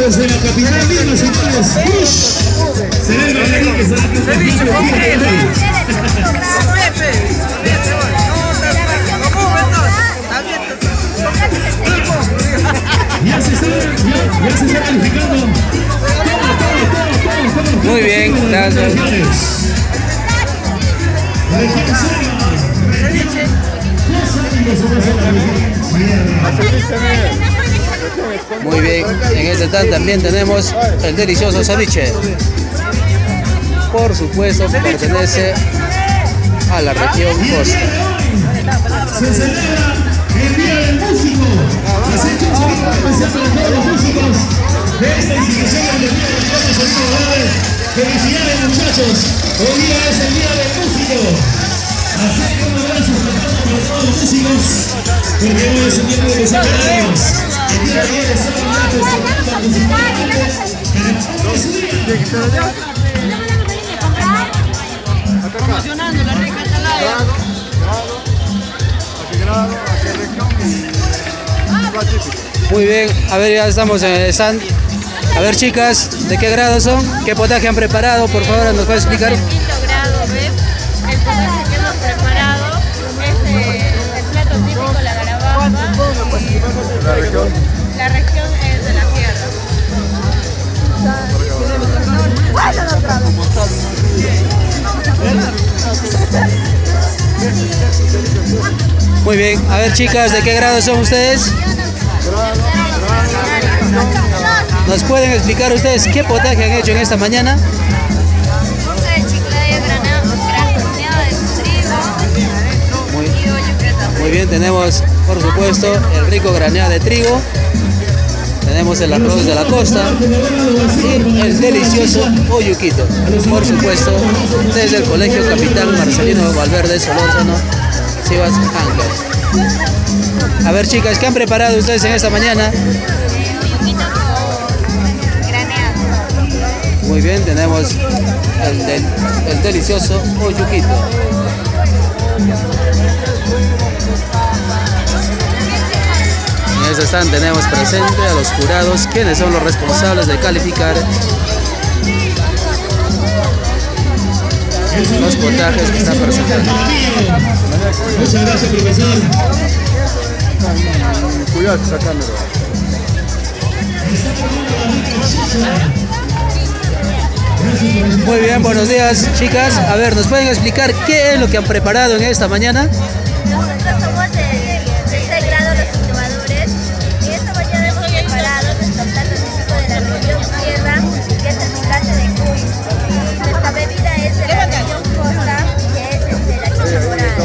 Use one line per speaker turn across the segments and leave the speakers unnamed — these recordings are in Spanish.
desde la capital misma, señores. Será el bailarín que será ya se está calificando.
Muy bien, gracias. Muy bien, en este stand también tenemos el delicioso ceviche. Por supuesto, pertenece a la región costa.
Se celebra el Día del Músico. Así que un saludo especial para todos los músicos de esta institución del Día del Músico. Felicidades, muchachos. Hoy día es el Día del Músico. Así que un abrazo para todos los músicos, porque hoy es el día de los salarios. El día de hoy está
promocionando la rica Atalaya.
Muy bien, a ver, ya estamos en el stand. A ver, chicas, ¿de qué grado son? ¿Qué potaje han preparado? Por favor, ¿nos puede explicar?
Quinto grado, ¿ves? El potaje que hemos preparado es el plato típico, la garabamba. La región es de la sierra.
Muy bien, a ver, chicas, ¿de qué grado son ustedes? ¿Nos pueden explicar ustedes qué potaje han hecho en esta mañana?
Dulce de chiclaya graneada de trigo y oyuqueta.
Muy bien, tenemos por supuesto el rico graneado de trigo, tenemos el arroz de la costa y el delicioso oyuquito, por supuesto desde el Colegio Capitán Marcelino Valverde Solórzano, Sivas, Ancash. A ver, chicas, ¿qué han preparado ustedes en esta mañana?
Oyuquito con graneado.
Muy bien, tenemos el delicioso oyuquito. En este stand tenemos presente a los jurados, quienes son los responsables de calificar los potajes que están presentando.
Muchas gracias, profesor.
Cuidado esa cámara.
Muy bien, buenos días, chicas. A ver, ¿nos pueden explicar qué es lo que han preparado en esta mañana?
Nosotros somos de tercer grado los innovadores y esta mañana hemos preparado nuestro plato típico de la región sierra, que es el picante de cuy. Y nuestra bebida es de la región costa, que es la chicha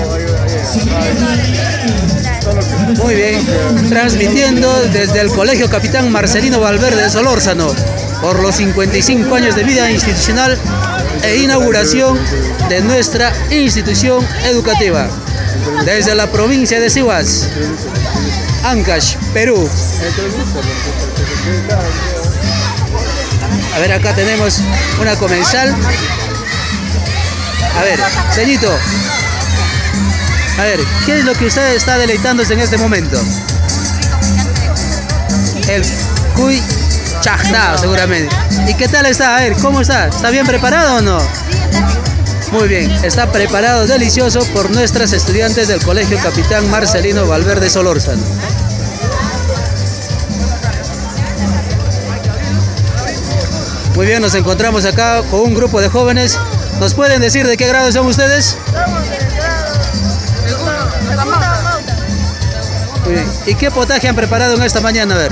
morada.
Muy bien, transmitiendo desde el Colegio Capitán Marcelino Valverde de Solórzano por los 55 años de vida institucional e inauguración de nuestra institución educativa desde la provincia de Sivas, Ancash, Perú. A ver, acá tenemos una comensal. A ver, ceñito. A ver, ¿qué es lo que usted está deleitándose en este momento? El cuy chajnao, seguramente. ¿Y qué tal está? A ver, ¿cómo está? ¿Está bien preparado o no? Muy bien, está preparado, delicioso por nuestras estudiantes del Colegio Capitán Marcelino Valverde Solórzano. Muy bien, nos encontramos acá con un grupo de jóvenes. ¿Nos pueden decir de qué grado son ustedes? Muy bien. ¿Y qué potaje han preparado en esta mañana? A ver.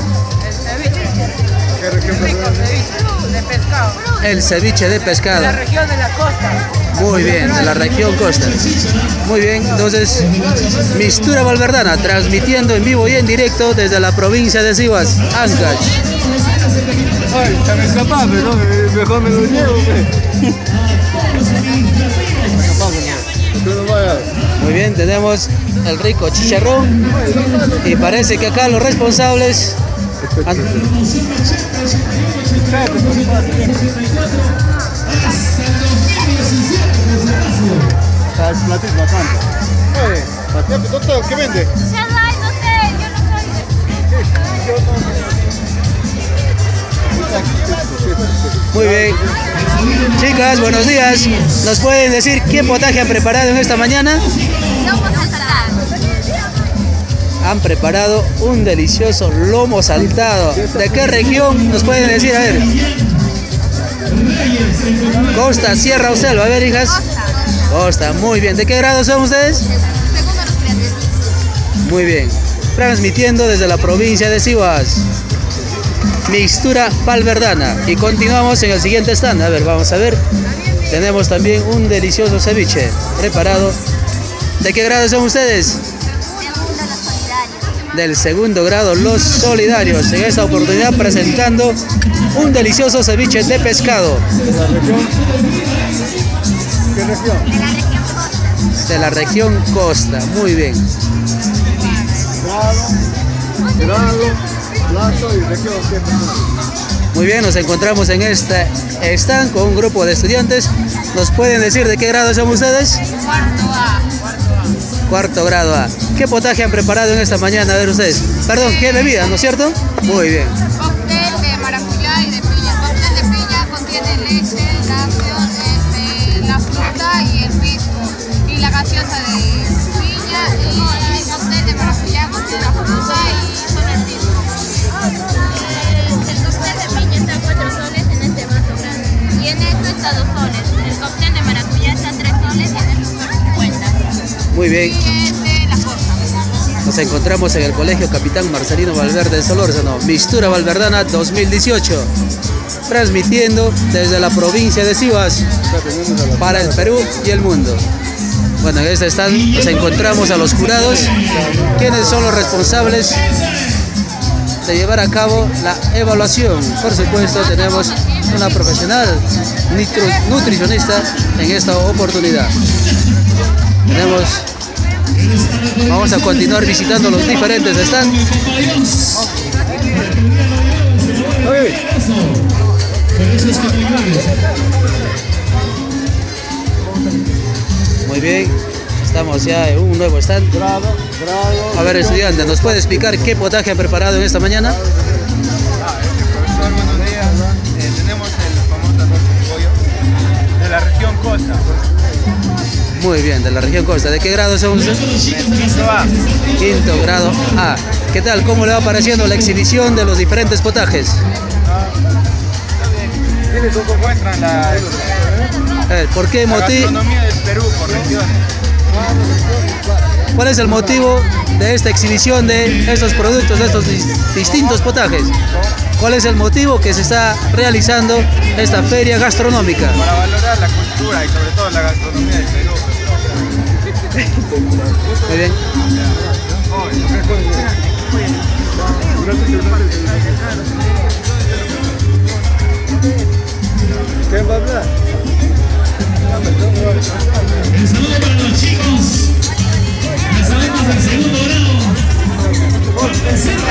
El ceviche. Rico ceviche de pescado.
El ceviche de pescado.
De la región de la costa.
Muy bien, de la región costa. Muy bien, entonces, Mistura Valverdana, transmitiendo en vivo y en directo desde la provincia de Sivas, Ancash.
Ay, se me escapaba, pero mejor me lo llevo,
Muy bien, tenemos el rico chicharrón y parece que acá los responsables
el platito bastante. Oye, doctor, ¿qué vende?
No sé, yo no soy.
Muy bien. Chicas, buenos días. ¿Nos pueden decir qué potaje han preparado en esta mañana? Han preparado un delicioso lomo saltado. ¿De qué región nos pueden decir? A ver. Costa, sierra o selva. A ver, hijas. Costa, muy bien. ¿De qué grado son ustedes? Muy bien. Transmitiendo desde la provincia de Sihuas. Mixtura valverdana. Y continuamos en el siguiente stand. A ver, vamos a ver. Tenemos también un delicioso ceviche preparado. ¿De qué grado son ustedes? Del segundo grado, los solidarios. En esta oportunidad presentando un delicioso ceviche de pescado.
¿De la región? ¿Qué región?
De la región Costa. Muy bien.
Grado, plato y región.
Muy bien, nos encontramos en este stand con un grupo de estudiantes. ¿Nos pueden decir de qué grado son ustedes?
Cuarto A.
Cuarto grado A. ¿Qué potaje han preparado en esta mañana? A ver ustedes. Perdón, ¿qué bebida, no es cierto? Muy bien.
Cóctel de maracuyá y de piña. Cóctel de piña contiene leche, lácteos, la fruta y el pisco. Y la gaseosa de piña y el cóctel de maracuyá contiene la fruta y solo el pisco.
El cóctel de piña está a 4 soles en este vaso grande. Y en esto está 2 soles. El cóctel de maracuyá está a 3 soles y en esto está 50.
Muy bien.
Y es de la costa.
Nos encontramos en el Colegio Capitán Marcelino Valverde de Solórzano. Mixtura valverdana 2018. Transmitiendo desde la provincia de Sihuas para el Perú y el mundo. Bueno, en este stand nos encontramos a los jurados, quienes son los responsables de llevar a cabo la evaluación. Por supuesto, tenemos una profesional nutricionista en esta oportunidad. Vamos a continuar visitando los diferentes stands. Muy bien, estamos ya en un nuevo stand. A ver, estudiante, ¿nos puede explicar qué potaje han preparado en esta mañana?
Profesor, buenos días. Tenemos el famoso arroz con pollo de la región Costa.
Muy bien, de la región Costa. ¿De qué grado son ustedes?
Quinto A.
Quinto grado A. ¿Qué tal? ¿Cómo le va pareciendo la exhibición de los diferentes potajes?
¿Quiénes muestran la
A ver, ¿por qué motivo?
gastronomía del Perú por regiones?
¿Cuál es el motivo de esta exhibición de estos productos, de estos distintos potajes? ¿Cuál es el motivo que se está realizando esta feria gastronómica?
Para valorar la cultura y sobre todo la gastronomía del Perú.
Muy bien.
¿Qué va a hablar?
El saludo para los chicos. Las alumnas del segundo grado. ¿Dónde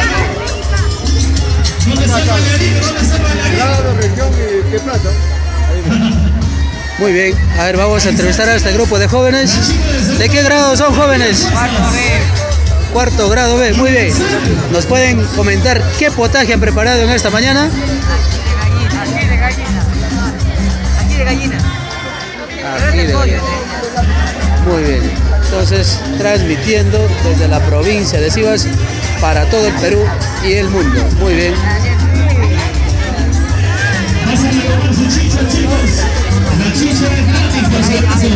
está el bailarín? ¿Dónde está el bailarín?
Grado, región y qué plato.
Muy bien. A ver, vamos a entrevistar a este grupo de jóvenes. ¿De qué grado son jóvenes? Cuarto grado B. Muy bien. ¿Nos pueden comentar qué potaje han preparado en esta mañana?
Aquí de gallina. Aquí de gallina.
Aquí de gallina. Muy bien. Entonces, transmitiendo desde la provincia de Sihuas para todo el Perú y el mundo. Muy bien.
Pasen a tomar su chicha, chicos. La chicha es gratis, por si acaso.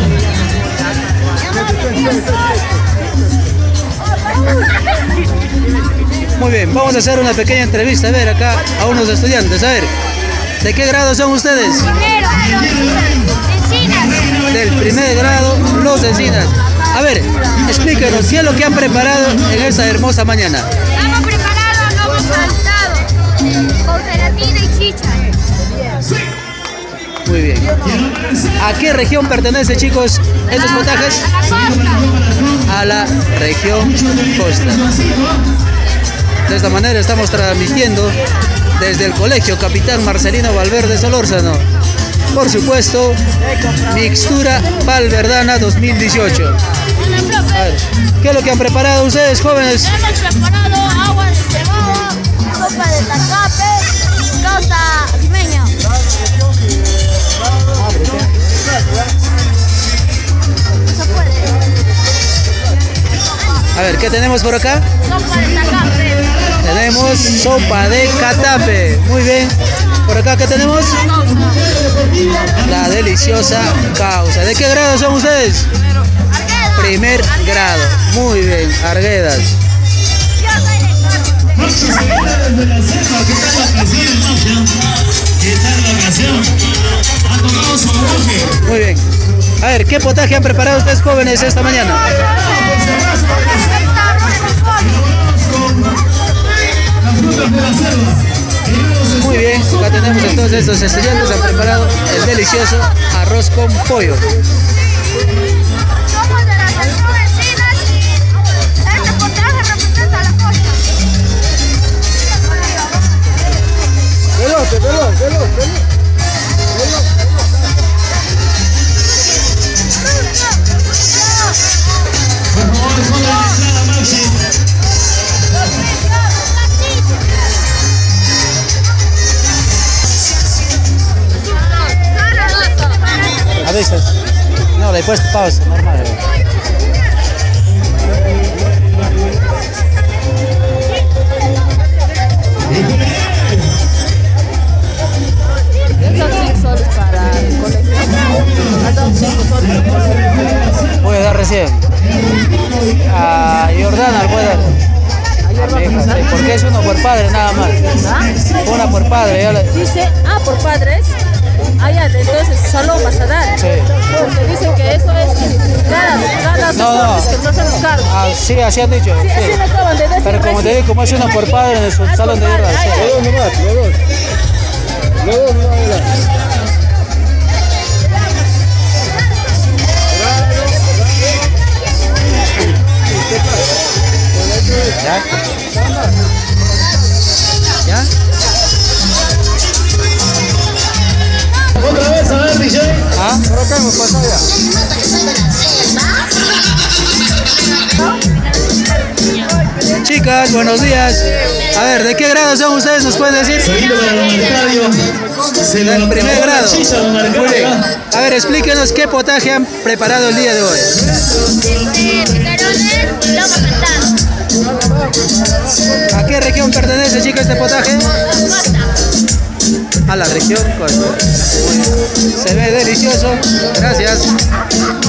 Muy bien, vamos a hacer una pequeña entrevista. A ver, acá a unos estudiantes. A ver, ¿de qué grado son ustedes?
Primero, Encinas.
Del primer grado, los Encinas. A ver, explíquenos, ¿qué es lo que han preparado en esta hermosa mañana?
Hemos preparado lomo saltado con gelatina y chicha.
Muy bien. ¿A qué región pertenece, chicos, estos potajes?
A la costa.
A la región Costa. De esta manera estamos transmitiendo desde el Colegio Capitán Marcelino Valverde Solórzano. Por supuesto, Mixtura Valverdana 2018. A ver, ¿qué es lo que han preparado ustedes, jóvenes?
Hemos preparado agua de cebada, sopa de tacape y causa limeña.
¿qué tenemos por acá?
Sopa de tacape.
Tenemos sopa de catape. Muy bien. Por acá, ¿qué tenemos? La deliciosa causa. ¿De qué grado son ustedes? Primer grado. Muy bien, Arguedas.
Desde la selva, ¿qué tal la ocasión, mafia? ¿Qué tal la ocasión? Ha tocado su auge.
Muy bien. A ver, ¿qué potaje han preparado ustedes jóvenes esta mañana?
Las frutas de la selva.
Muy bien, acá tenemos entonces estos estudiantes han preparado el delicioso arroz con pollo.
Somos de las sección vecinas y este potaje representa a la costa.
Veloz.
Por favor, pongan la entrada, Maxi.
A veces. No, le he puesto pausa, normal. Voy a dar recién a Jordana, voy a dar. Sí, porque es uno por padre nada más. Una por padre. Ya
Dice, por padres. Ya, entonces solo vas a dar.
Sí.
Porque dicen que eso es cada
No.
que no se los cargan.
Sí, así han dicho.
Sí, así me acaban de decir.
Pero como te digo, como es uno por padre en el salón de guerra. Sí.
Los dos nomás.
¿Ya? ¿Ya?
Otra vez, a ver, DJ.
Por acá hemos pasado ya.
Chicas, buenos días. A ver, ¿de qué grado son ustedes? ¿Nos pueden decir?
Seguido para don Arcadio. Se
Del primer grado.
Don
Muy
Arcadio.
bien. A ver, explíquenos qué potaje han preparado el día de hoy.
Picarones y lomo saltado.
¿A qué región pertenece, chicas, este potaje?
Costa.
A la región Costa. Muy bien. Se ve delicioso. Gracias.